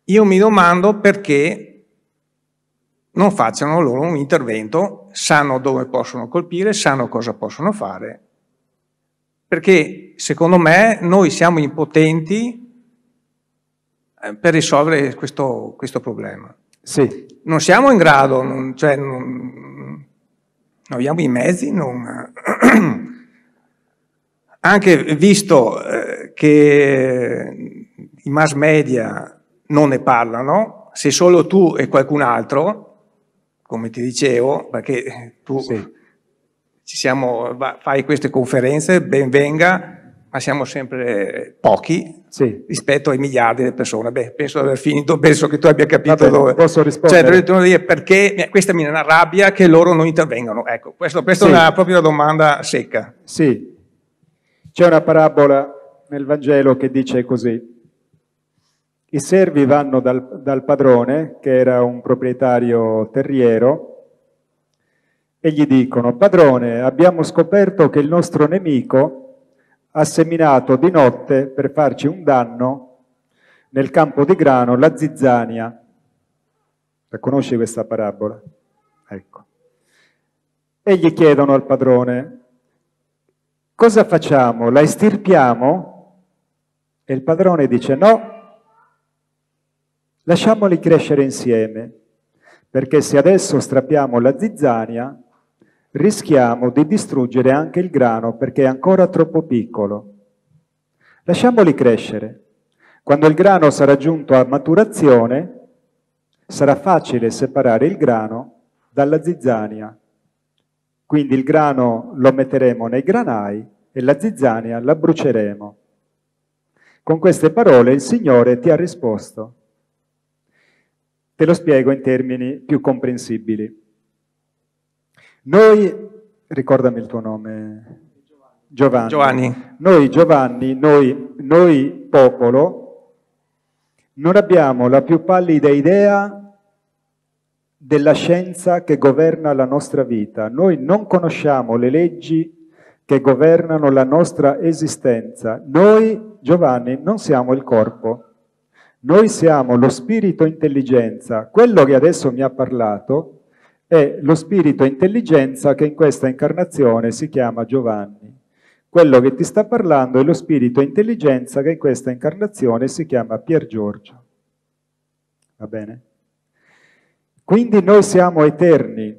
io mi domando perché non facciano loro un intervento, sanno dove possono colpire, sanno cosa possono fare, perché secondo me noi siamo impotenti per risolvere questo problema. Sì. Non siamo in grado, non abbiamo i mezzi, anche visto che i mass media non ne parlano, se solo tu e qualcun altro, come ti dicevo, perché tu fai queste conferenze, ben venga, ma siamo sempre pochi rispetto ai miliardi di persone. Beh, penso di aver finito, penso che tu abbia capito dove. Posso rispondere? Cioè, perché questa mi arrabbia che loro non intervengano. Ecco, questa è proprio una domanda secca. Sì, c'è una parabola nel Vangelo che dice così. I servi vanno dal padrone, che era un proprietario terriero, e gli dicono: padrone, abbiamo scoperto che il nostro nemico ha seminato di notte per farci un danno nel campo di grano la zizzania. La conosci questa parabola? Ecco. E gli chiedono al padrone: cosa facciamo? La estirpiamo? E il padrone dice: no, lasciamoli crescere insieme, perché se adesso strappiamo la zizzania rischiamo di distruggere anche il grano perché è ancora troppo piccolo. Lasciamoli crescere. Quando il grano sarà giunto a maturazione, sarà facile separare il grano dalla zizzania. Quindi il grano lo metteremo nei granai e la zizzania la bruceremo. Con queste parole il Signore ti ha risposto. Te lo spiego in termini più comprensibili. Noi, ricordami il tuo nome, Giovanni. Noi popolo, non abbiamo la più pallida idea della scienza che governa la nostra vita. Noi non conosciamo le leggi che governano la nostra esistenza. Noi, Giovanni, non siamo il corpo. Noi siamo lo spirito intelligenza. Quello che adesso mi ha parlato è lo spirito intelligenza che in questa incarnazione si chiama Giovanni. Quello che ti sta parlando è lo spirito intelligenza che in questa incarnazione si chiama Pier Giorgio. Va bene? Quindi noi siamo eterni,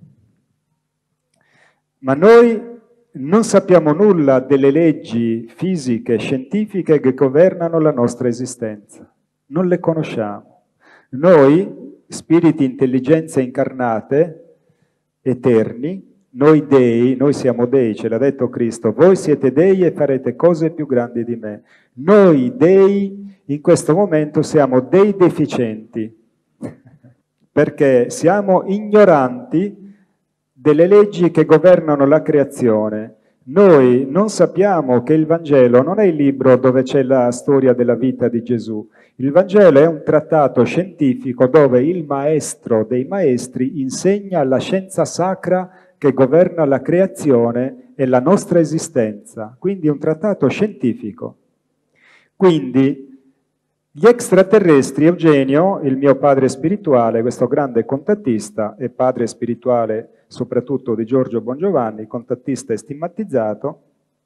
ma noi non sappiamo nulla delle leggi fisiche, scientifiche che governano la nostra esistenza. Non le conosciamo. Noi, spiriti intelligenze incarnate, eterni, noi dei, noi siamo dei, ce l'ha detto Cristo, voi siete dei e farete cose più grandi di me. Noi dei in questo momento siamo dei deficienti, perché siamo ignoranti delle leggi che governano la creazione. Noi non sappiamo che il Vangelo non è il libro dove c'è la storia della vita di Gesù. Il Vangelo è un trattato scientifico dove il maestro dei maestri insegna la scienza sacra che governa la creazione e la nostra esistenza. Quindi è un trattato scientifico. Quindi gli extraterrestri, Eugenio, il mio padre spirituale, questo grande contattista e padre spirituale soprattutto di Giorgio Bongiovanni, contattista e stigmatizzato,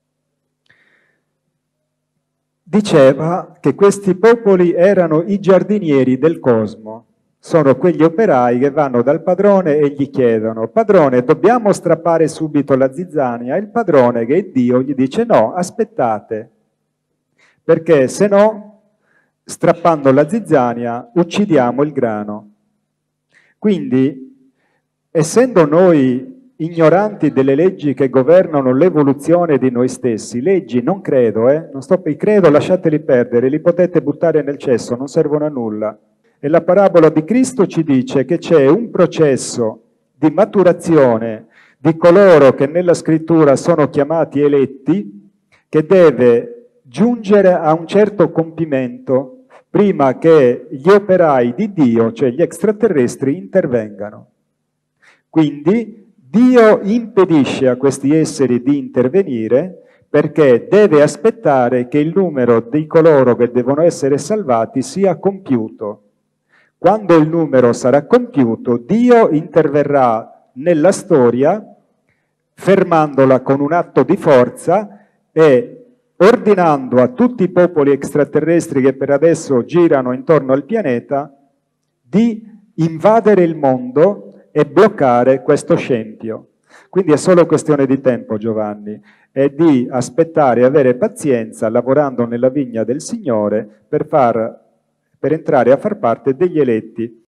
diceva che questi popoli erano i giardinieri del cosmo. Sono quegli operai che vanno dal padrone e gli chiedono: padrone, dobbiamo strappare subito la zizzania? E il padrone, che è Dio, gli dice: no, aspettate, perché se no, strappando la zizzania, uccidiamo il grano. Quindi, essendo noi ignoranti delle leggi che governano l'evoluzione di noi stessi, leggi non credo, non sto per i credo, lasciateli perdere, li potete buttare nel cesso, non servono a nulla. E la parabola di Cristo ci dice che c'è un processo di maturazione di coloro che nella scrittura sono chiamati eletti, che deve giungere a un certo compimento prima che gli operai di Dio, cioè gli extraterrestri, intervengano. Quindi Dio impedisce a questi esseri di intervenire perché deve aspettare che il numero di coloro che devono essere salvati sia compiuto. quando il numero sarà compiuto, Dio interverrà nella storia, fermandola con un atto di forza e ordinando a tutti i popoli extraterrestri che per adesso girano intorno al pianeta di invadere il mondo e bloccare questo scempio. Quindi è solo questione di tempo, Giovanni, e di aspettare e avere pazienza lavorando nella vigna del Signore per entrare a far parte degli eletti